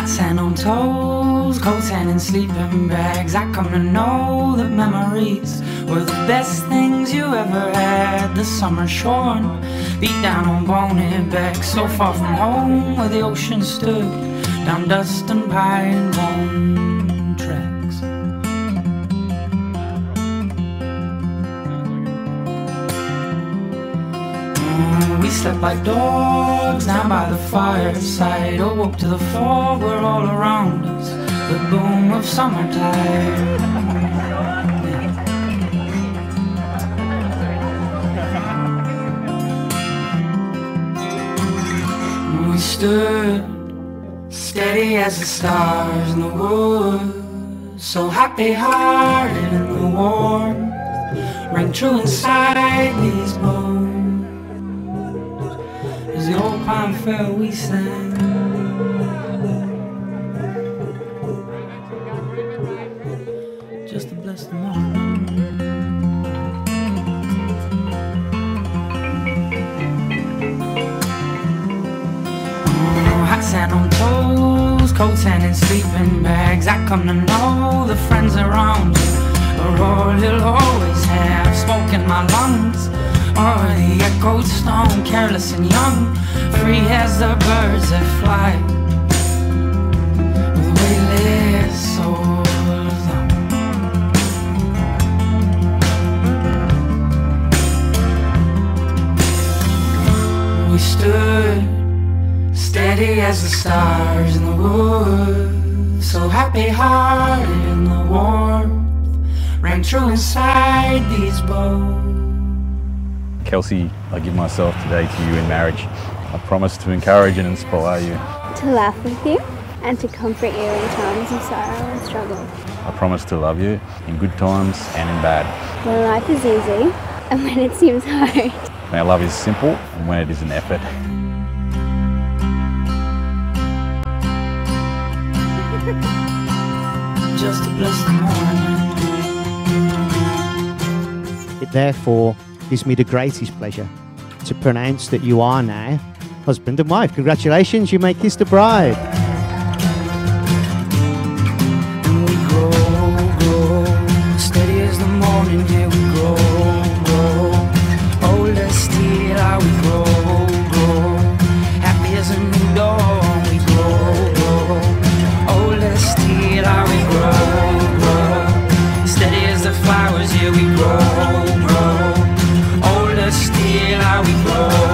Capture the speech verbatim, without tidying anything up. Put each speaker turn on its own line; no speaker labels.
sand on toes, cold sand in sleeping bags. I come to know that memories were the best things you ever had. The summer shorn, beat down on bonehead backs, so far from home where the ocean stood, down dust and pine bone tracks. Oh, we slept like dogs down by the fireside, awoke to the fog were all around us, the boom of summertime. We stood steady as the stars in the woods, so happy-hearted in the warmth rang true inside these bones. As the old pine fell, we sang. Just to bless the morning. Hot sand on toes, cold sand in sleeping bags. I come to know the friends around you are all you'll always have. Smoke in my lungs, or the echoed stone. Careless and young, free as the birds that fly, with weightless souls on. We stood steady as the stars in the woods, so happy-hearted in the warmth rang true inside these bones.
Kelsey, I give myself today to you in marriage. I promise to encourage and inspire you,
to laugh with you, and to comfort you in times of sorrow and struggle.
I promise to love you in good times and in bad.
When life is easy and when it seems hard.
When our love is simple and when it is an effort.
Just to bless the morning.
It therefore gives me the greatest pleasure to pronounce that you are now husband and wife. Congratulations, you may kiss the bride.
And we grow, grow, steady as the morning, yeah, we grow, grow. Old as steel, how we grow, grow. Happy as a new dawn, we grow, grow. Old as steel, how we grow, grow. Steady as the flowers, yeah, we grow, grow. Old as steel, how we grow.